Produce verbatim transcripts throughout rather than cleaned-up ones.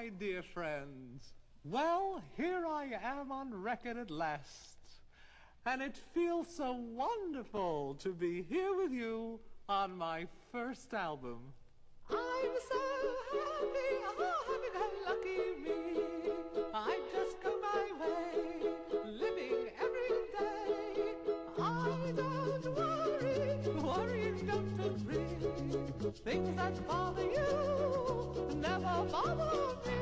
my dear friends. Well, here I am on record at last. And it feels so wonderful to be here with you on my first album. I'm so happy, oh, happy-go-lucky me. I just go my way, living every day. I don't worry, worrying's got to agree. Things that bother you never bother me.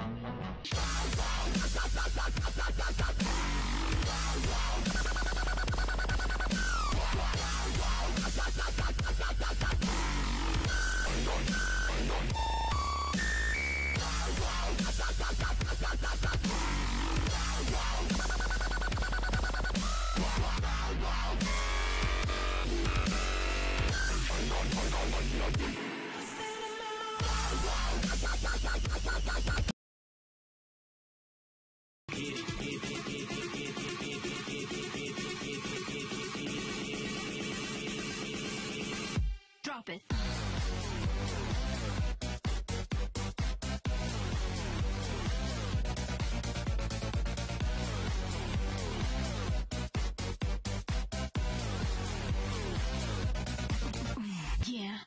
Drop it. Yeah.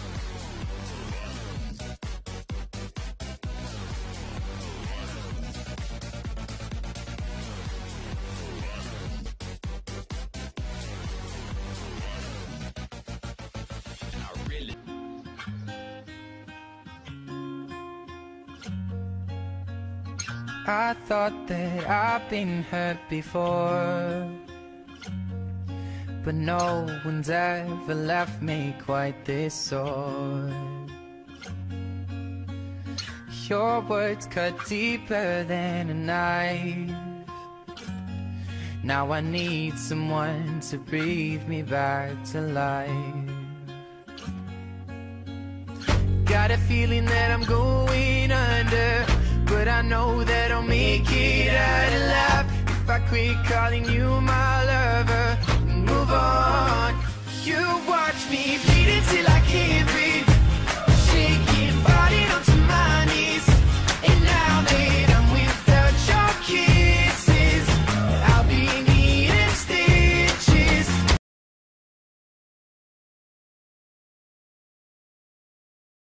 I thought that I've been hurt before, but no one's ever left me quite this sore. Your words cut deeper than a knife. Now I need someone to breathe me back to life. Got a feeling that I'm going under, but I know that I'll make it out alive if I quit calling you my lover and move on. You are